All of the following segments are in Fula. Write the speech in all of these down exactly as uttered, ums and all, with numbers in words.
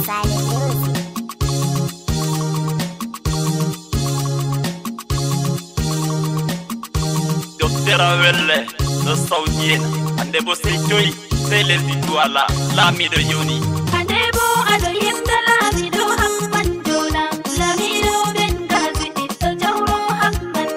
Silent Music. Docteur Awelle no saudien ande bo sey joyi sey lesdi duwala laamiɗo yoni ande bo aɗo yimda laamiɗo hamman jona laamiɗo ɓen gazi ɗiɗɗo jawro hamman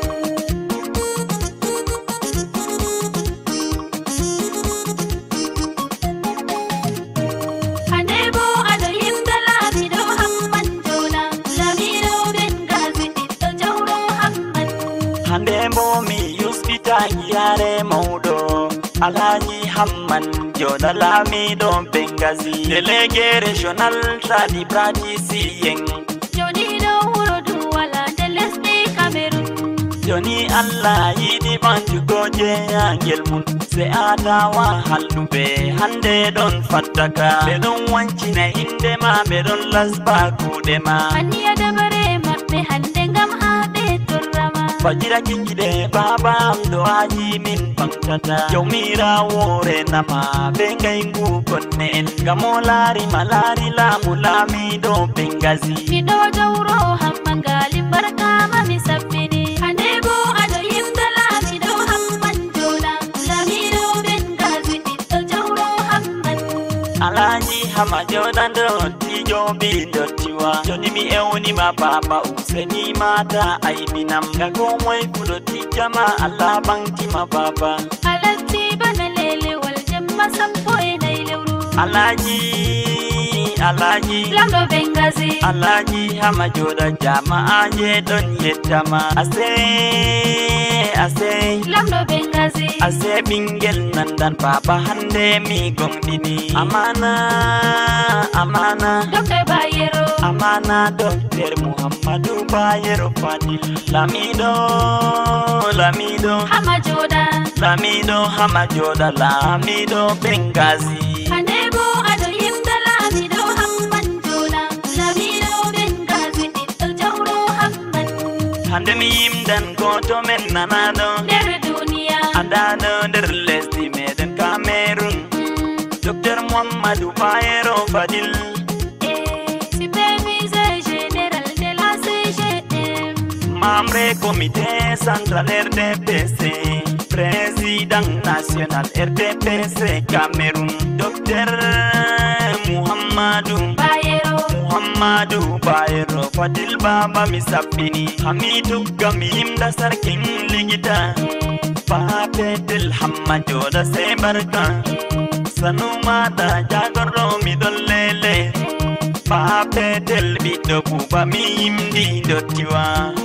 ande bo aɗo yimda laamiɗo hamman jona laamiɗo ɓen gazi ɗiɗɗo jawro hamman hande bo mi yusbita yare mawɗo Alhaji Hamman Joda laamiɗo Bengazi délégué régional tradi praticien joniɗo wuro duwala nde lesdi Cameroun joni Allah yiɗi ɓanjugo jeyangel mum se adawa halluɓe hande ɗon fattaka ɓe ɗon wancina indema ɓe ɗon lasba kuuɗe ma aniya dabare maɓɓe hande ngam ha ɓe torrama fajira kingiɗe baba am ɗo aji min pamtata jawmirawo renama be ngaygu konne en ngam o laari ma laari laamu laamiɗo Bengazi miɗo jawro hamman ngali barkama mi sabbini hande bo aɗo yimda laamiɗo hamman jona laamiɗo Bengazi ɗiɗɗo jawro hamman Alhaji Hama Joda dottijo bi dottiwa joni mi ewnima baba useni mata aibinam ga komoy kuɗo tijjama Allah ɓantima baba alatti bana lelewol jemma sappo e nayi lewru Alhaji Alhaji lamɗo Bengazi Alhaji Hama Joda jama'aje ɗon yettama ase ase lamɗo Bengazi ase ɓingel nandan baba hande mi gonɗini amana amana docteur Bayero amana docteur Muhammadu Bayero Fadil lamiɗo lamiɗo Hama Joda lamiɗo Hama Joda lamiɗo Bengazi hande bo aɗo yimda laamiɗo hamman jona laamiɗo Bengazi ɗiɗɗo jawro hamman hande mi yimdan goto men nanaɗo nder duniya andaɗo nder lesdi meɗen Cameroun docteur Muhammadu Bayero Fadil superviseur général de la C G M membre comité central R D P C président national R D P C Cameroun docteur Muhammadu Bayero Muhammadu Bayero Fadil baba mi sabbini hamidu gami yimda sarkin ligita Papetel Hamma Joda sai barka sanu mata jagorɗo mi ɗon lele Papetel ɓiɗɗo buba mi yimdi dottiwa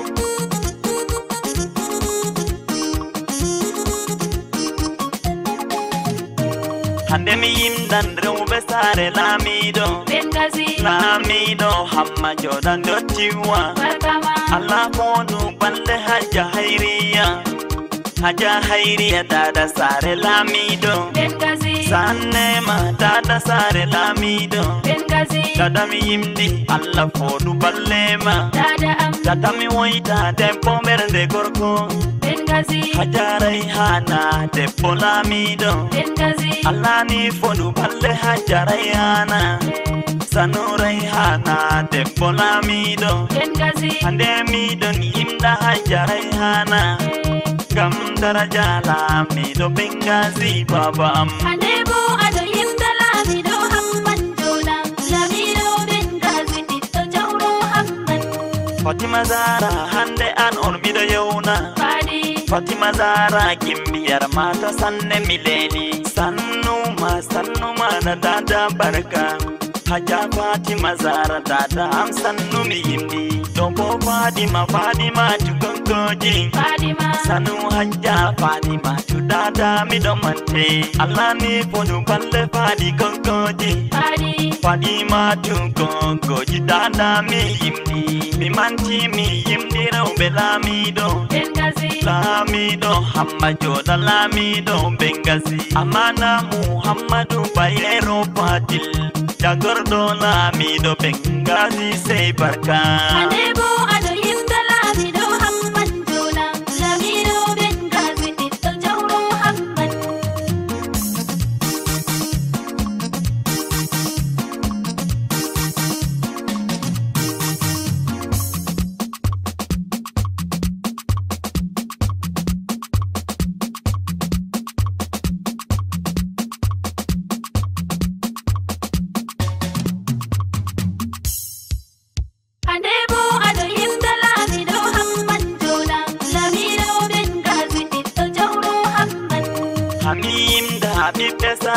hande mi yimdan rewɓe saare laamiɗo Bengazi laamiɗo Hamma Joda dottiwa barkama Allah fonu balle Haja Hayriya Haja Hayriya dada saare laamiɗo Bengazi sannema dada saare laamiɗo Bengazi dada mi yimdi Allah fodu ballema dada am dada mi woyta debbo ɓernde gorko Bengazi Haja Rayhana debbo laamiɗo Bengazi Allah ni fodu balle Haja Rayhana sanu Rayhana debbo laamiɗo Bengazi hande miɗon yimda Haja Rayhana gam daraja laamiɗo Bengazi baba am hande bo aɗo yimda laamiɗo hamman jona laamiɗo Bengazi ɗiɗɗo jawro hamman Fatima Zara hande an on miɗo yewna fadi Fatima Zara gimbiyar mata sanne mi leeli sannuma sannuma na dada barka Haja Fatima Zara dada am sannu mi yimdi ɗo bo Fadima Fadima tu gongoji Fadima sanu Haja Fadima tu dada miɗo mante Allah ni fodu balle Fadi gongoji fadi Fadima tu gongoji dada mi yimdi mi manti mi yimdi rewɓe laamiɗo Bengazi laamiɗo Hamma Joda laamiɗo Bengazi amana Muhammadu Bayero Fadil jagorɗo laamiɗo Bengazi sey barka hande bo aɗo yimda laamiɗo hamman jona laamiɗo Bengazi ɗiɗɗo jawro hamman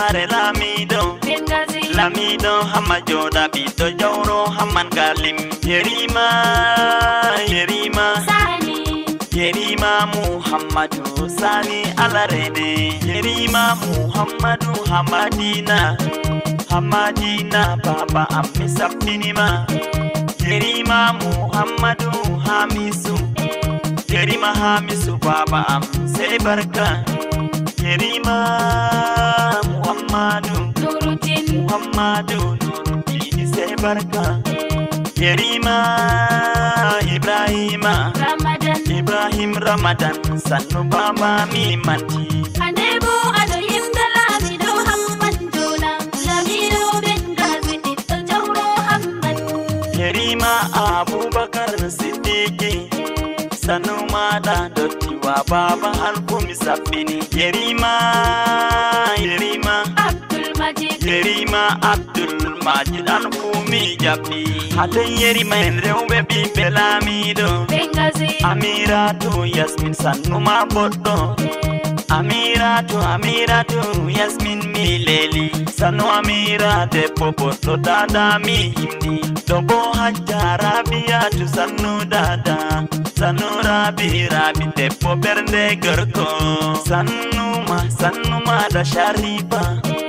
sare lamido Benghazi lamido hamma joda bito jawro hamman galim yerima yerima Sani yerima Muhammadu Sani alarede yerima Muhammadu Hamadina Hamadina baba ammi safinima yerima Muhammadu Hamisu yerima Hamisu baba am sai barka yerima Muhammadu Nuruddin Muhammadu Nuruddin sai barka yerima Ibrahima Ramadan Ibrahim Ramadan sannu baba mi manti Anebo adoyim dalamido hamman jola Lamido Benghazi ito jawro hamman yerima Abubakar Siddiqi sannu mada dotti wa baba alkumi sabbini yerima yerima Abdul Majid yerima Abdul Majid alkumi jabbi halen yerima en rewbe bi belamido Benghazi Amiratu Yasmin sannu ma boddo Amiratu Amiratu Yasmin mileli sannu Amira debbo boddo dada mi himni dobo hajja Rabiatu sannu dada sannu Rabi Rabi debbo bernde gorko sannu ma sannu ma da Sharifa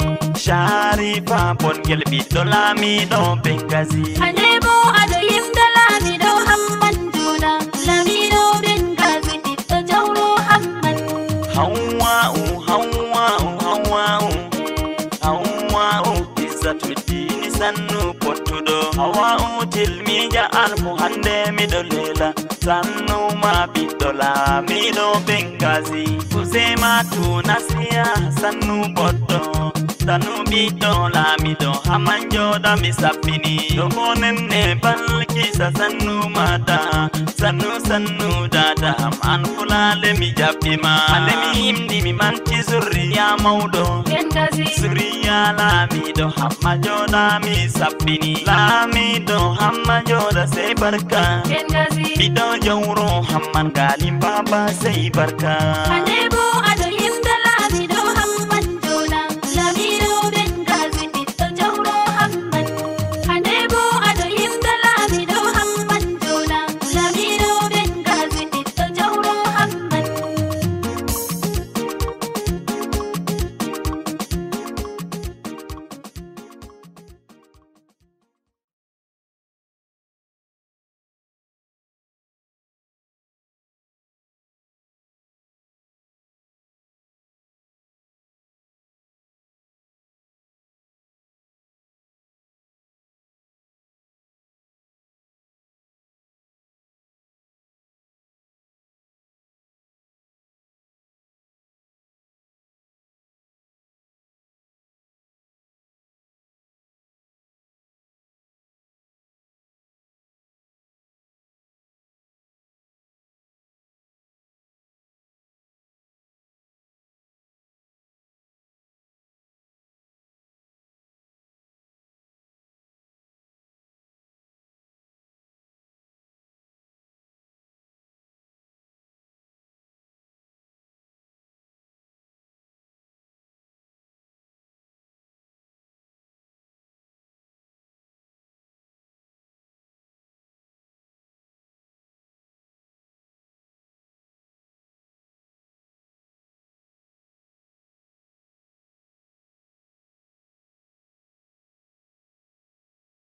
Sharifa bongel ɓiɗɗo lamiɗo Benghazi Anebo adoyim dalamido hamman jola Lamido Benghazi ito jawro hamman Hawwa'u Hawwa'u Hawwa'u Hawwa'u Izzatuddin sannu pottuɗo Hawwa'u tilmija almu hande miɗo lela sannu ma ɓiɗɗo lamiɗo Benghazi Usematu Nasiya sannu boɗɗo sannu ɓiɗɗo lamiɗo hamman joɗa mi sabbini domo nenne Balkisa sannu mata sannu sannu dada am an fulale mi jabbima hande mi himɗi mi manti zurriya mawɗo Benghazi zurriya lamiɗo hamma joɗa mi sabbini lamiɗo hamma joɗa sey barka Benghazi ɓiɗɗo jawro hamman galim baba sey barka Anebo